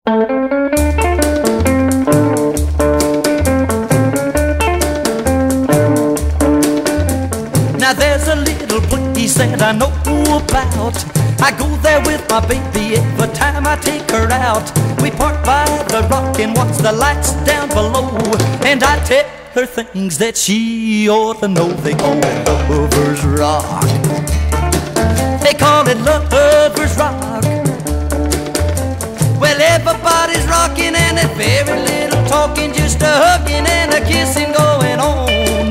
Now there's a little place that I know about. I go there with my baby every time I take her out. We park by the rock and watch the lights down below, and I tell her things that she ought to know. They call it Lover's Rock. They call it Lover's Rock. Well, everybody's rocking and there's very little talking, just a hugging and a kissing going on.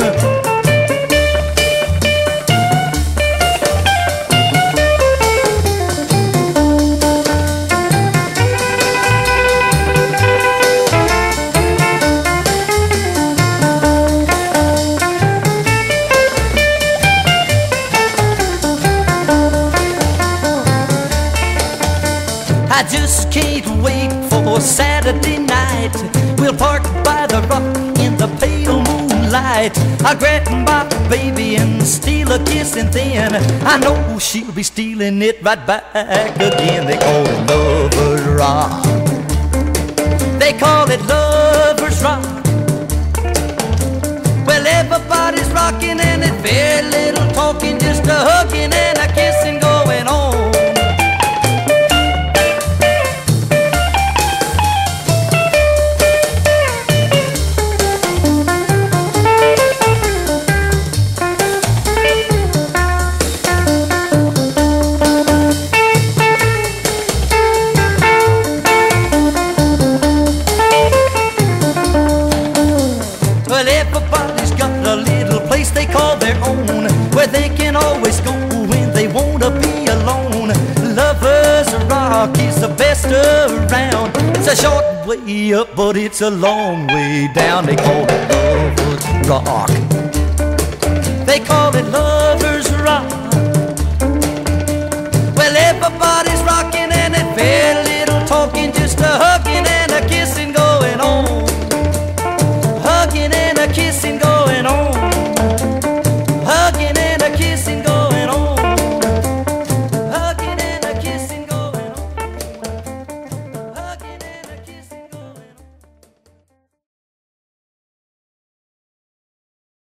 I just can't wait for Saturday night. We'll park by the rock in the pale moonlight. I'll grab my baby and steal a kiss, and then I know she'll be stealing it right back again. They call it Lover's Rock. They call it Lover's Rock. Well, everybody's rocking and it's very little talking, just a hugging and a kissing going on. Well, everybody's got a little place they call their own, where they can always go when they want to be alone. Lover's Rock is the best around. It's a short way up, but it's a long way down. They call it Lover's Rock. They call it Lover's Rock.